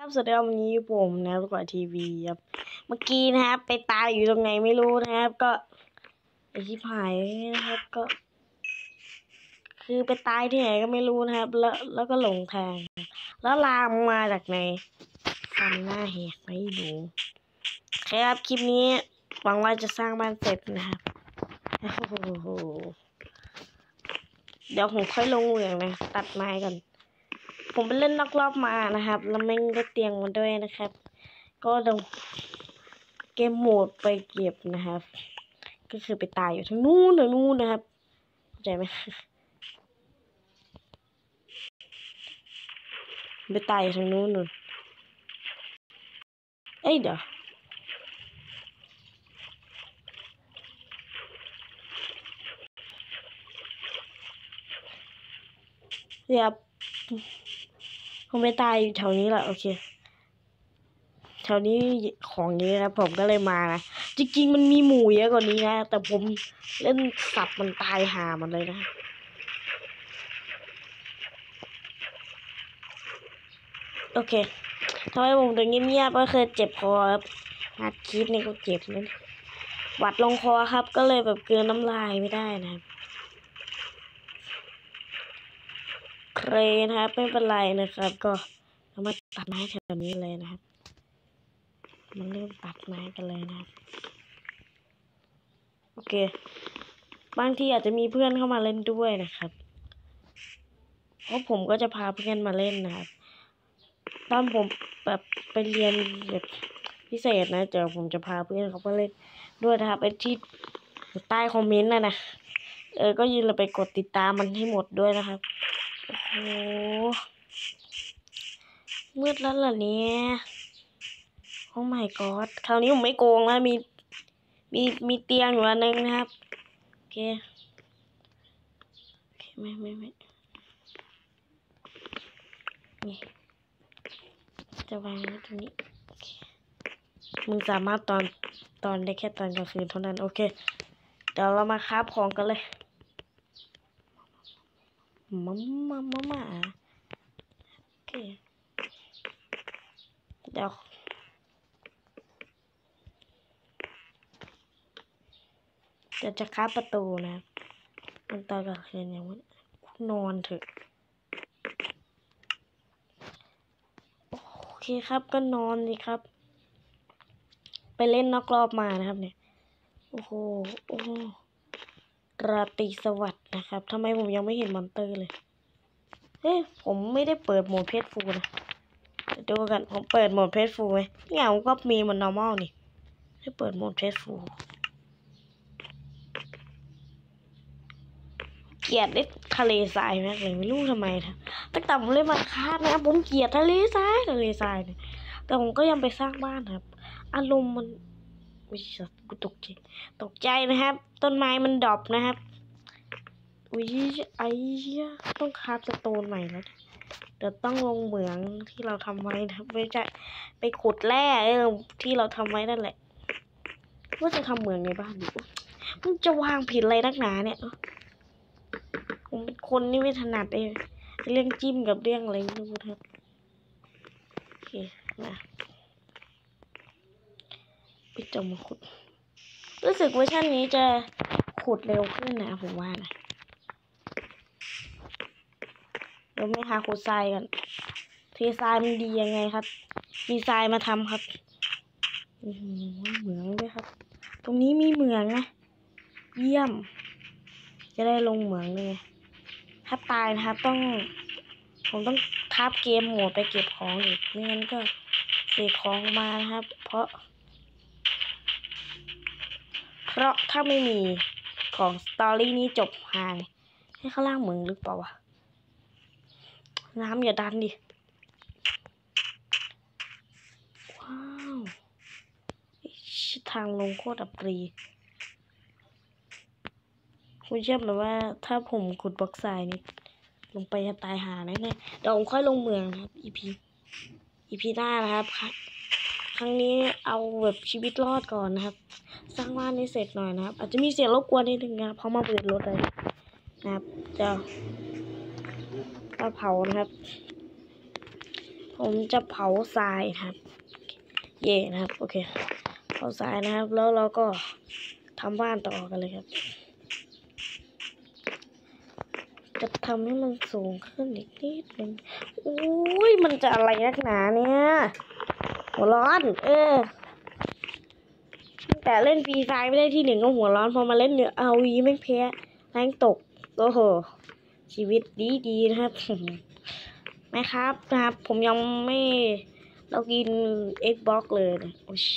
ครับสวัสดีครับวันนี้ผมนะครับลูกกว่าทีวีครับเมื่อกี้นะครับไปตายอยู่ตรงไหนไม่รู้นะครับก็ไอชิบหายนะครับก็คือไปตายที่ไหนก็ไม่รู้นะครับแล้วก็หลงทางแล้วลามมาจากไหนฟันหน้าแหกไม่รู้ครับคลิปนี้หวังว่าจะสร้างบ้านเสร็จนะครับโอ้โหเดี๋ยวผมค่อยลงเหมืองนะตัดไม้ก่อนผมไปเล่นนอกรอบมานะครับแล้วแม่งก็เตียงมาด้วยนะครับก็ต้องเกมโหมดไปเก็บนะครับก็คือไปตายอยู่ทางนู้นนะครับเข้าใจไหมไปตายอยู่ทางนู้นเอ้ยเดี๋ยวผมไปตายอยู่แถวนี้แหละโอเคแถวนี้ของเยอะนะผมก็เลยมานะจริงๆมันมีหมูเยอะกว่านี้นะแต่ผมเล่นสับมันตายหามันเลยนะโอเคทำไมผมถึงเงียบๆก็คือเจ็บคอครับอัดคลิปนี่ก็เจ็บนะหวัดลงคอครับก็เลยแบบเกลือน้ำลายไม่ได้นะครับเครนะครับไม่เป็นไรนะครับก็เรามาตัดไม้แถวนี้เลยนะครับมันเริ่มตัดไม้กันเลยนะครับโอเคบางทีอาจจะมีเพื่อนเข้ามาเล่นด้วยนะครับเพราะผมก็จะพาเพื่อนมาเล่นนะครับตอนผมแบบไปเรียนแบบพิเศษนะเดี๋ยวผมจะพาเพื่อนเขามาเล่นด้วยนะครับไอ้ที่ใต้คอมเมนต์นะก็ยืนเราไปกดติดตามมันให้หมดด้วยนะครับโอ้โหมืดแล้วเหรอเนี่ยโอ้ my god คราวนี้ผมไม่โกงแล้วมีเตียงอยู่อันนึงนะครับโอเคไม่นี่จะวางไว้ตรงนี้มึงสามารถตอนได้แค่ตอนกลางคืนเท่านั้นโอเคเดี๋ยวเรามาคราฟของกันเลยมาโอเคเดี๋ยวจะคราฟประตูนะมันตอนกลางคืนอย่างนี้นอนเถอะโอเคครับก็นอนสิครับไปเล่นนอกรอบมานะครับเนี่ยโอ้โหราตรีสวัสดิ์นะครับทำไมผมยังไม่เห็นมอนเตอร์เลยผมไม่ได้เปิดโหมดเพจฟูนะดูกันผมเปิดโหมดเพจฟูไหมเนี่ยผมก็มีมัน normal นี่ให้เปิดโหมดเพจฟูเกลียดได้ทะเลทรายมากเลยไม่รู้ทำไมนะตั้งแต่ผมเล่นมาคาดนะผมเกลียดทะเลทรายเนี่ยแต่ผมก็ยังไปสร้างบ้านครับอารมณ์มันวิสักูตกใจนะครับต้นไม้มันดรอปนะครับต้องคราฟสโตนใหม่แล้วเดี๋ยวต้องลงเหมืองที่เราทำไว้นะครับไม่ใช่ไปขุดแร่ที่เราทำไว้นั่นแหละว่าจะทำเหมืองในบ้านดิมันจะวางผิดอะไรนักหนาเนี่ยผมเป็นคนนี่ไม่ถนัดเรื่องจิ้มกับเรื่องอะไรไม่รู้ครับโอเคมาไปจมขุดรู้สึกเวอร์ชันนี้จะขุดเร็วขึ้นนะผมว่านะเราไม่หาขุดทรายกันเททรายมันดียังไงครับมีทรายมาทำครับเหมืองด้วยครับตรงนี้มีเหมืองนะเยี่ยมจะได้ลงเหมืองเลยถ้าตายนะครับผมต้องทับเกมโหมดไปเก็บของอีกไม่งั้นก็เสียของมานะครับเพราะถ้าไม่มีของสตอรี่นี้จบหายให้ข้างล่างเหมืองหรือเปล่าวะน้ำอย่าดันดิว้าวทางลงโคตรอับปรีคุณเชื่อไหมว่าถ้าผมขุดบล็อกทรายนี่ลงไปจะตายหาแน่ๆเดี๋ยวผมค่อยลงเมืองนะครับ EP หน้านะครับครั้งนี้เอาแบบชีวิตรอดก่อนนะครับสร้างบ้านให้เสร็จหน่อยนะครับอาจจะมีเสียงรบกวนนิดนึงนะเพราะมาเปิดรถเลยนะครับจะเผานะครับผมจะเผาทรายครับเย่นะครับโอเคเผาทรายนะครับแล้วเราก็ทำบ้านต่อกันเลยครับจะทำให้มันสูงขึ้นอีกนิดนึงอุ้ยมันจะอะไรนักหนาเนี่ยหัวร้อนแต่เล่นฟรีไฟไม่ได้ที่หนึ่งก็หัวร้อนพอมาเล่นเนี่ยเอาวีไม่แพ้แรงตกโอ้โหชีวิตดีนะครับไหมครับผมยังไม่เรากิน Xbox เลยนะ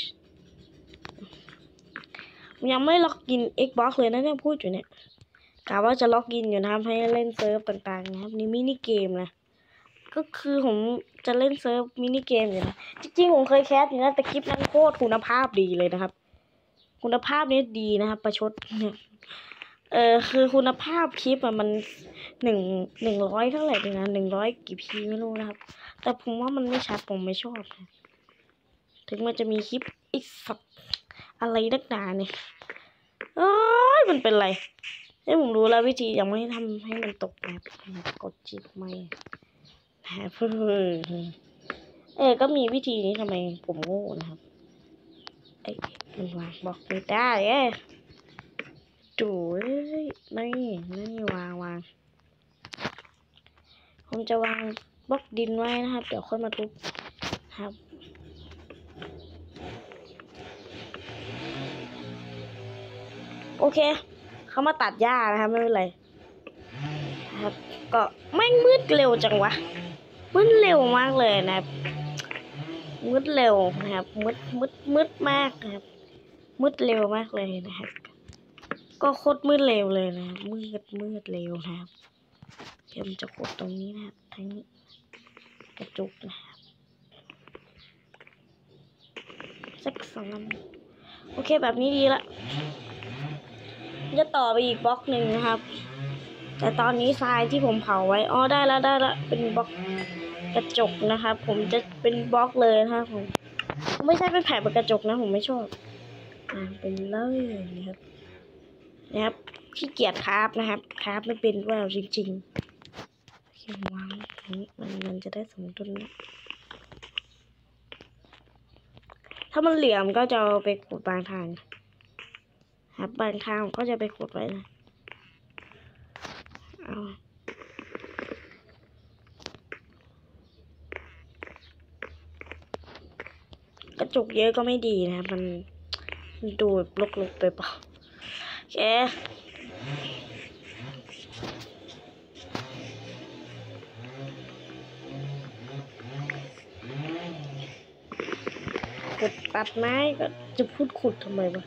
ผมยังไม่ล็อกอิน Xbox เลยนะเนี่ยพูดอยู่เนี่ยกะว่าจะล็อกอินอยู่นะครับให้เล่นเซิร์ฟต่างๆนะครับนี่มินิเกมนะก็คือผมจะเล่นเซิร์ฟมินิเกมอยู่นะจริงๆผมเคยแคสอยู่นะแต่คลิปนั้นโคตรคุณภาพดีเลยนะครับคุณภาพนี้ดีนะครับประชดคือคุณภาพคลิปมันหนึ่งร้อยเท่าไหร่ดีนะ100กี่พีไม่รู้นะครับแต่ผมว่ามันไม่ชัดผมไม่ชอบนะถึงมันจะมีคลิปอีกสักอะไรนักหนาเนี่ยมันเป็นไรผมรู้แล้ววิธียังไม่ทำให้มันตกแบบกดจิบไม่ก็มีวิธีนี้ทำไมผมโง่นะครับมันวางบอกไม่ได้จุ๋ยนี่วางผมจะวางบล็อกดินไว้นะครับเดี๋ยวค่อยมาทุบครับโอเคเขามาตัดหญ้านะครับไม่เป็นไรครับก็ไม่มืดเร็วจังวะมืดเร็วมากเลยนะครับมืดเร็วนะครับมืดมากนะครับมืดเร็วมากเลยนะครับก็โคตรมืดเร็วเลยนะมืดเร็วนะครับเดี๋ยวจะกดตรงนี้นะครับทั้งกระจุกนะครับสัก2 อันโอเคแบบนี้ดีละจะต่อไปอีกบล็อกหนึ่งนะครับแต่ตอนนี้ทรายที่ผมเผาไว้ได้แล้วเป็นบล็อกกระจกนะครับผมจะเป็นบล็อกเลยนะครับผมไม่ใช่เป็นแผ่นกระจกนะผมไม่ชอบเป็นเลยนะครับขี้เกียจคราฟนะครับคราฟไม่เป็นด้วยจริงๆเขียนวางนี้มันจะได้สมดุลนะถ้ามันเหลี่ยมก็จะเอาไปขุดบางทางครับบางทางก็จะไปขุดไว้นะกระจกเยอะก็ไม่ดีนะมันดูลกๆไปเปล่าโอเคขุดตัดไม้ก็จะพูดขุดทำไมวะ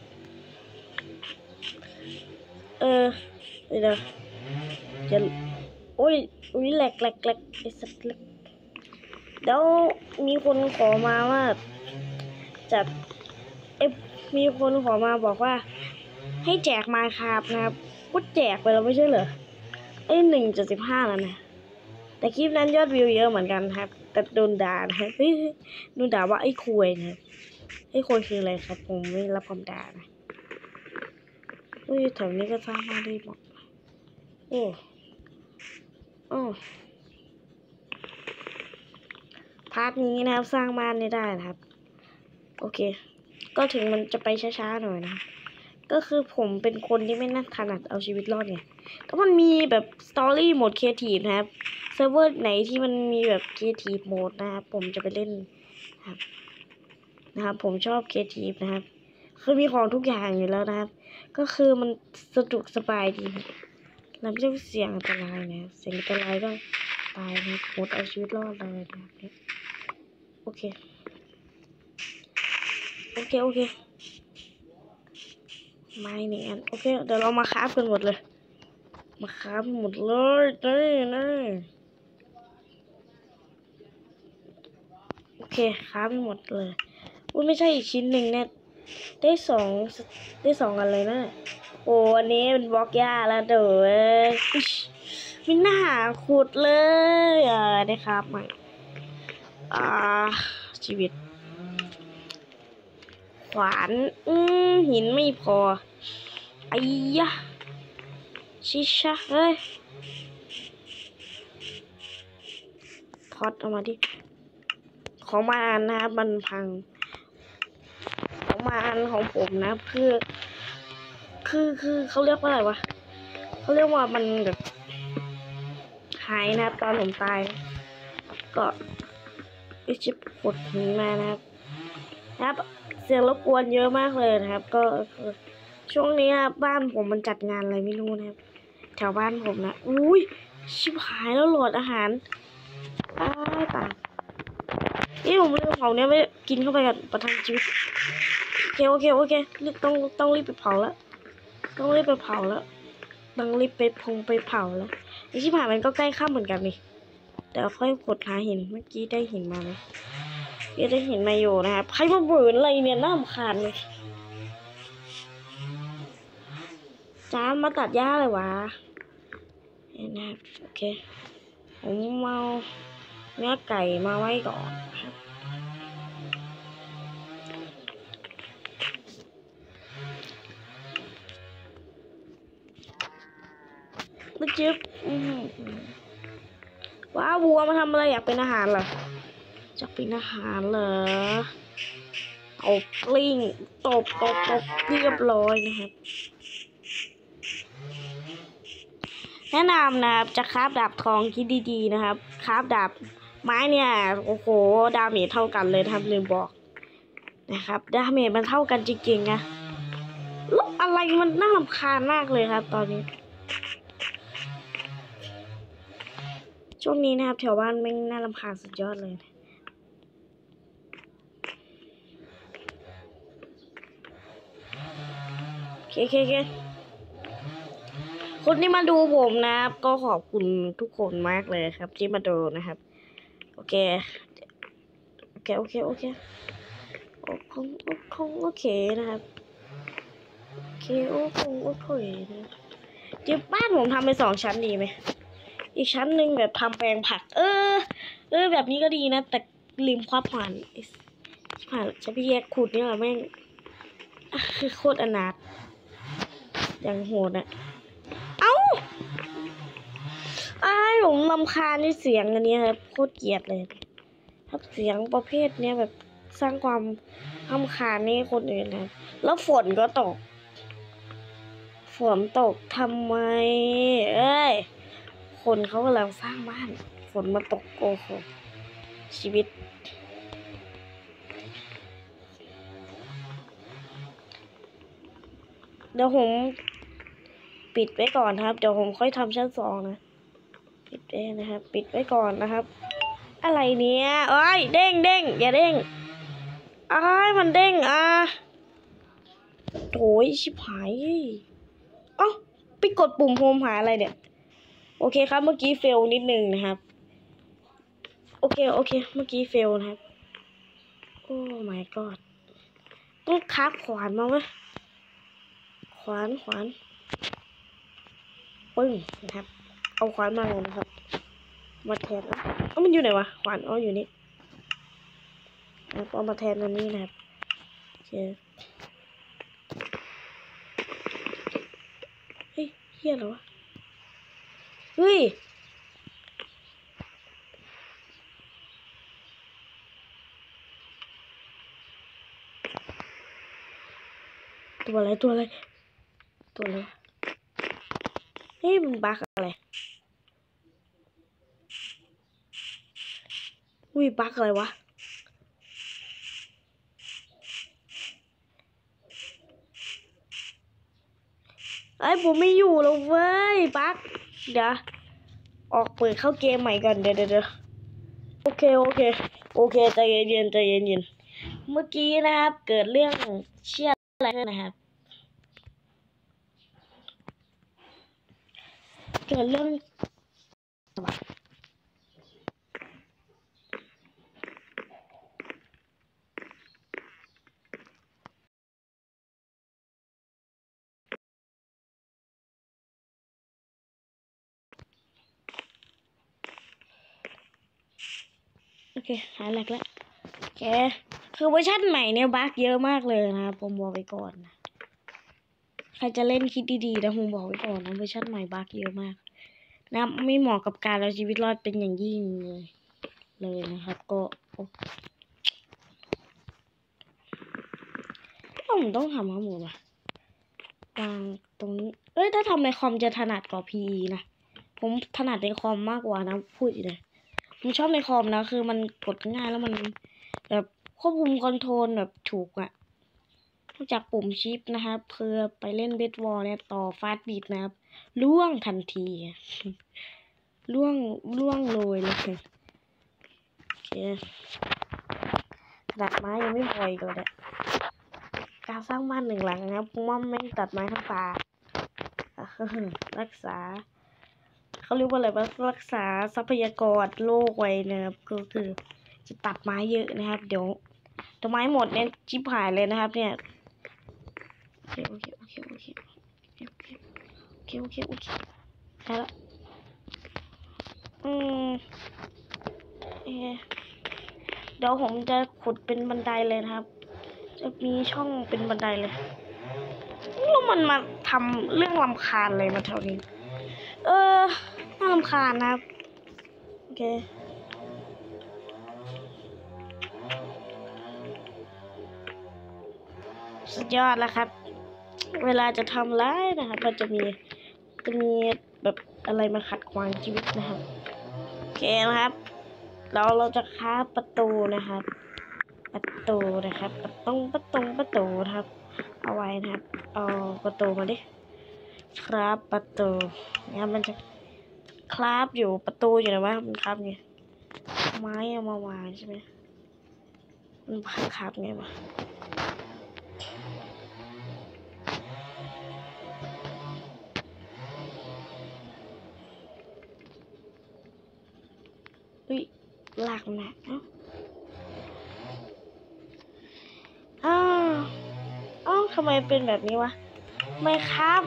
เดี๋ยวจะโอ้ยแหลกไอ้สัตว์เล็กเดี๋ยวมีคนขอมาว่าจะมีคนขอมาบอกว่าให้แจกมาครับนะครับก็แจกไปแล้วไม่ใช่เหรอ1.15แล้วนะแต่คลิปนั้นยอดวิวเยอะเหมือนกันครับแต่โดนด่านะครับโดนด่าว่าไอ้คุยนะไอ้คุยคืออะไรครับผมไม่รับคำด่านะแถวนี้ก็สร้างมาได้หมดพาร์ทนี้นะครับสร้างบ้านได้นะครับโอเคก็ถึงมันจะไปช้าๆหน่อยนะก็คือผมเป็นคนที่ไม่น่าถนัดเอาชีวิตรอดไงแต่มันมีแบบสตอรี่โหมดครีเอทีฟนะครับเซิร์ฟเวอร์ไหนที่มันมีแบบครีเอทีฟโหมดนะครับผมจะไปเล่นนะครับผมชอบครีเอทีฟนะครับคือมีของทุกอย่างอยู่แล้วนะครับก็คือมันสะดวกสบายดีเราไม่ต้องเสี่ยงอันตรายนะเสี่ยงอันตรายก็ตายนะหมดเอาชีวิตรอดเลยนะครับโอเคไม่เนี่ยโอเคเดี๋ยวเรามาคราฟกันหมดเลยมาคราฟหมดเลยนี่โอเคคราฟหมดเลยไม่ใช่อีกชิ้นหนึ่งเนี่ยได้สองอันเลยนะอันนี้เป็นบล็อกหญ้าแล้วเด้อไม่น่าขุดเลยได้ครับใหม่ชีวิตขวานหินไม่พอไอ้ยะชิชะเฮ้ยพอดออกมาดิของมานนะครับมันพังของมานของผมนะคือเขาเรียกว่าอะไรวะเขาเรียกว่ามันแบบหายนะครับตอนผมตายก็ไอชิปกดหินมานะครับเสียงรบกวนเยอะมากเลยนะครับก็ช่วงนี้บ้านผมมันจัดงานอะไรไม่รู้นะครับแถวบ้านผมนะอุ้ยชิบหายแล้วโหลดอาหารตายนี่ผมลืมเผาเนี่ยไม่กินเข้าไปกันประทังชีวิตโอเคต้องรีบไปเผาแล้วต้องรีบไปเผาแล้วต้องรีบไปเผาแล้วไอชิบหายมันก็ใกล้ค่ำเหมือนกันนี่เดี๋ยวค่อยกดหาหินเมื่อกี้ได้หินมาไหมได้หินมาอยู่นะครับใครมาเบิร์นอะไรเนี่ยน่ารำคาญเลยจานมาตัดหญ้าเลยวะนะครับโอเคผมเอาเนื้อไก่มาไว้ก่อนครับมาจิ๊บว้าวัวมาทำอะไรอยากเป็นอาหารเหรอจะเป็นอาหารเหรอเอากลิ้งตบเรียบร้อยนะครับแนะนำนะครับจะคราฟดาบทองคิดดีๆนะครับคราฟดาบไม้เนี่ยโอ้โหดาเมจเท่ากันเลยครับลืมบอกนะครับดาเมจมันเท่ากันจริงๆนะแล้วอะไรมันน่ารำคาญมากเลยครับตอนนี้ช่วงนี้นะครับแถวบ้านไม่น่ารำคาญสุดยอดเลยโอเคคนที่มาดูผมนะครับก็ขอบคุณทุกคนมากเลยครับที่มาดูนะครับโอเคโอเคนะครับโอเคนะเดี๋ยวบ้านผมทำไป2 ชั้นดีไหมอีกชั้นหนึ่งแบบทำแปลงผักแบบนี้ก็ดีนะแต่ลืมควักผ่านจะพี่แยกขุดเนี่ยแม่งคือโคตรอนาถอย่างโหดอะผมรำคาญในเสียงอันนี้ครับโคตรเกลียดเลยครับเสียงประเภทนี้แบบสร้างความรำคาญในคนอื่นนะแล้วฝนก็ตกทำไมคนเขากำลังสร้างบ้านฝนมาตกโอ้โหชีวิตเดี๋ยวผมปิดไว้ก่อนครับเดี๋ยวผมค่อยทำชั้น2นะปิดไว้นะครับปิดไว้ก่อนนะครับอะไรเนี้ยเด้งอย่าเด้งมันเด้งโถยชิบหายไปกดปุ่มโฮมหาอะไรเนี่ยโอเคครับเมื่อกี้เฟลนิดนึงนะครับโอเคเมื่อกี้เฟลนะครับโอ้ my god ต้องคาบขวานมาไหมขวานปึ้งนะครับเอาขวานมาเลยนะครับมาแทนมันอยู่ไหนวะขวานอยู่นี่เอามาแทนอันนี้นะครับโอเคเฮ้ยเฮียเหรอวะเฮ้ยตัวอะไรเฮ้ยมันบั๊กอะไรบั๊กอะไรวะผมไม่อยู่แล้วเว้ยบั๊กเดี๋ยวออกเปิดเข้าเกมใหม่ก่อนเดี๋ยวโอเคใจเย็นเมื่อกี้นะครับเกิดเรื่องเชี่ยอะไรขึ้นนะครับเกิดเรื่องโอเคหายแหลกแล้วคือเวอร์ชันใหม่เนี่ยบั๊กเยอะมากเลยนะครับผมบอกไปก่อนนะใครจะเล่นคิดดีๆนะผมบอกไว้ก่อนนะเวอร์ชันใหม่บั๊กเยอะมากนะไม่เหมาะกับการเอาชีวิตรอดเป็นอย่างยิ่งเลยนะครับก็ผมต้องทำข้อมูลว่ะวางตรงนี้ถ้าทำในคอมจะถนัดกว่า PE นะผมถนัดในคอมมากกว่านะพูดเลยผมชอบในคอมนะคือมันกดง่ายแล้วมันแบบควบคุมคอนโทรลแบบถูกอะนอกจากปุ่มชิปนะครับเพื่อไปเล่นเบสบอลเนี่ยต่อฟาสต์บีทนะครับล่วงทันทีล่วงเลยโอเคตัดไม้ยังไม่พออีกเลยการสร้างบ้าน1 หลังนะครับผมว่าไม่ตัดไม้ทั้งป่ารักษาเขาเรียกว่าอะไรว่ารักษาทรัพยากรโลกไว้นะครับก็คือจะตัดไม้เยอะนะครับเดี๋ยวไม้หมดเนี่ยชิบหายเลยนะครับเนี่ยโอเคได้ละเดี๋ยวผมจะขุดเป็นบันไดเลยนะครับจะมีช่องเป็นบันไดเลยแล้วมันมาทำเรื่องรำคาญเลยมาเท่านี้น่ารำคาญนะครับโอเคสุดยอดแล้วครับเวลาจะทำร้ายนะครับมันจะมีแบบอะไรมาขัดขวางชีวิตนะครับโอเคนะครับเราจะค้าประตูนะครับประตูนะครับประตูนะครับเอาไว้นะครับเอาประตูมาดิครับประตูเนี่ยมันจะคราฟอยู่ประตูอยู่นะว่ามันคราฟไงไม้เอามาวางใช่ไหมมันคราฟไงวะลากมาทำไมเป็นแบบนี้วะไม่ครับ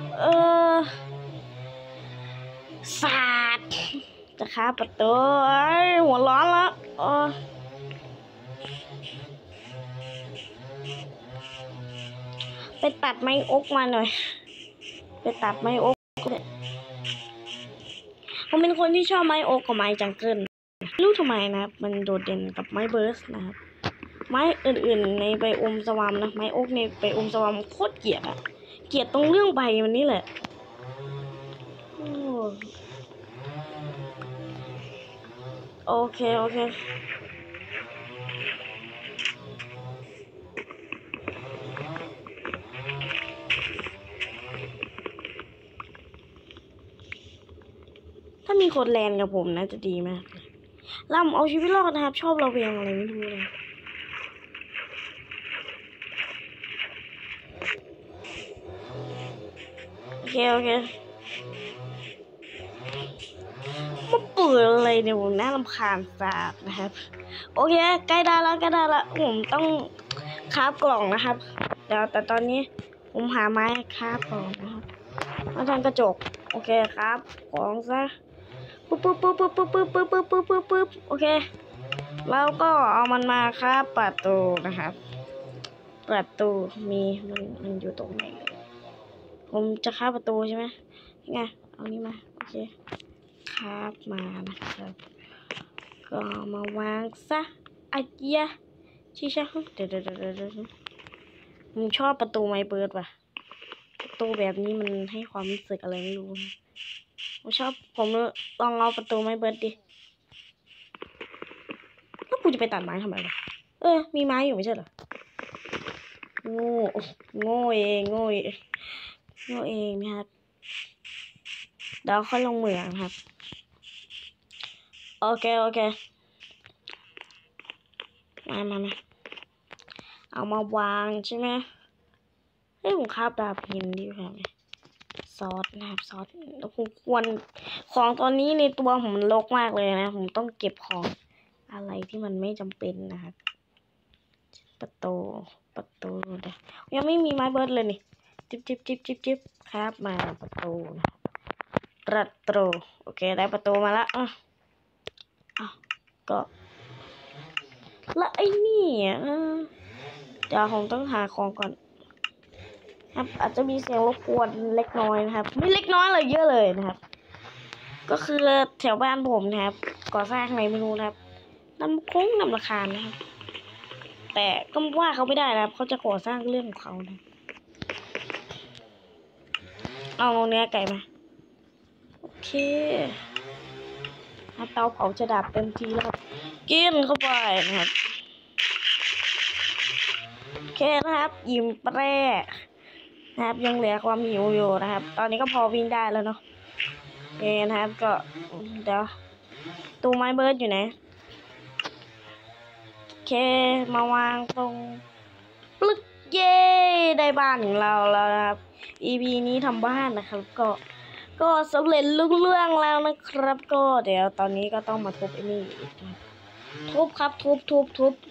ศาสตร์จะค้าประตูหัวร้อนแล้วไปตัดไม้อกมาหน่อยไปตัดไม้อกผมเป็นคนที่ชอบไม้อกกับไม้จังเกิลไม่รู้ทำไมนะครับมันโดดเด่นกับไม้เบิร์สนะครับไม้อื่นๆในไบโอมสวามนะไม้อกในไบโอมสวามโคตรเกลียดตรงเรื่องใบมันนี่แหละโอเคถ้ามีคนแลนกับผมนะจะดีมากล่ำเอาชีวิตรอดนะครับชอบระเวงอะไรไม่รู้เลยโอเคมาเปิดอะไรเนี่ยผมน่ารำคาญสาบนะครับโอเคใกล้ได้แล้วผมต้องคราฟกล่องนะครับเดี๋ยวแต่ตอนนี้ผมหาไม้คราฟกล่องนะครับมาทำกระจกโอเคครับของซะปึ๊บโอเคแล้วก็เอามันมาครับประตูนะครับประตูมันอยู่ตรงไหนผมจะคาบประตูใช่ไหมไงเอานี้มาโอเคคาบมานะครับก็มาวางซะไอ้ยะชิชะเดี๋ยวผมชอบประตูไม้เบิร์ดว่ะประตูแบบนี้มันให้ความรู้สึกอะไรไม่รู้ผมลองเอาประตูไม้เบิร์ดดิแล้วกูจะไปตัดไม้ทำไมวะมีไม้อยู่ไม่ใช่เหรอโง่เองนะครับเดี๋ยวค่อยลงมือครับโอเคมาเอามาวางใช่ไหมผมคาบดาบหินดีกว่าไหมซอสนะครับซอสผมควรของตอนนี้ในตัวผมมันรกมากเลยนะผมต้องเก็บของอะไรที่มันไม่จำเป็นนะครับประตูเดี๋ยวยังไม่มีไม้เบิร์ดเลยนี่จิ๊บครับมาประตูโอเคได้ประตูมาแล้วก็แล้วไอ้นี่เดี๋ยวผมต้องหาของก่อนครับอาจจะมีเสียงรบกวนเล็กน้อยนะครับไม่เล็กน้อยเลยเยอะเลยนะครับก็คือแถวบ้านผมนะครับก่อสร้างอะไรไม่รู้นะครับน้ำราคาญนะครับแต่ก็ว่าเขาไม่ได้นะครับเขาจะก่อสร้างเรื่องของเขานะเอาเนื้อไก่มาโอเคเตาเผาจะดับเต็มทีแล้วครับกินเข้าไปนะครับโอเคนะครับยิ้มแปรนะครับยังเหลือความหิวอยู่นะครับ ตอนนี้ก็พอวิ่งได้แล้วเนาะโอเคนะครับก็เดี๋ยวตู้ไม้เบิร์ดอยู่ไหนโอเคมาวางตรงปลึกเย้ได้บ้านของเราแล้วนะครับ EP นี้ทำบ้านนะครับก็สำเร็จลุล่วงแล้วนะครับก็เดี๋ยวตอนนี้ก็ต้องมาทุบไอ้นี่อีกนะทุบครับทุบ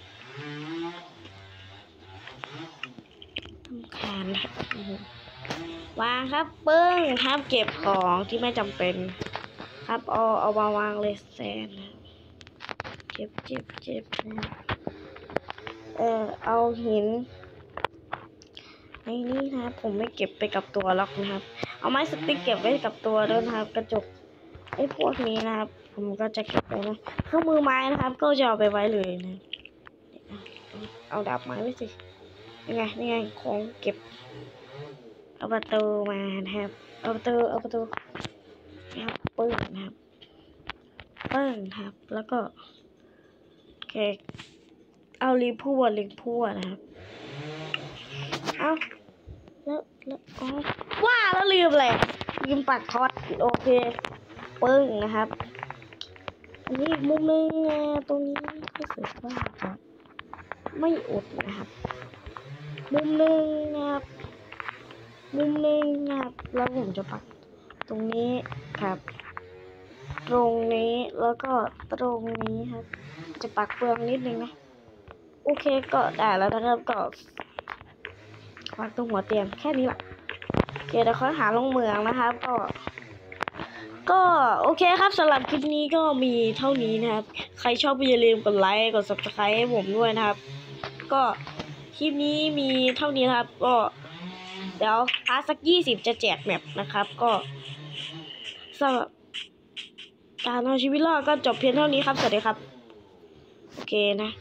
ทำคานครับวางครับปึ้งครับเก็บของที่ไม่จำเป็นครับเอามาวางเลยแซนเจ็บนะเอาหินไอ้นี่นะครับผมไม่เก็บไปกับตัวหรอกนะครับเอาไม้สติ๊กเก็บไว้กับตัวด้วยนะครับกระจกไอ้พวกนี้นะครับผมก็จะเก็บไว้นะเครื่องมือไม้นะครับก็จะเอาไปไว้เลยนะเอาดาบไม้ไว้สินี่ไงของเก็บเอาประตูมานะครับเอาประตูนะครับปึ้งนะครับแล้วก็โอเคเอาลิงพั่วนะครับเอาแล้วอ๋อว่าแล้วลืมเลยลืมปักคอร์ดโอเคปึ้งนะครับอันนี้อีกมุมนึงตรงนี้รู้สึกว่าจะไม่อดนะครับมุมนึงนะครับแล้วผมจะปักตรงนี้ครับตรงนี้แล้วก็ตรงนี้ครับจะปักเปลืองนิดนึงนะโอเคก็ได้แล้วนะครับก็วางตรงหัวเตียงแค่นี้แหละเดี๋ยวค่อยหาลงเมืองนะครับก็โอเคครับสำหรับคลิปนี้ก็มีเท่านี้นะครับใครชอบอย่าลืมกดไลค์กด Subscribe ให้ผมด้วยนะครับก็คลิปนี้มีเท่านี้นะครับก็เดี๋ยวพาสัก20จะแจกแมปนะครับก็สำหรับการเอาชีวิตรอดก็จบเพียงเท่านี้ครับสวัสดีครับโอเคนะ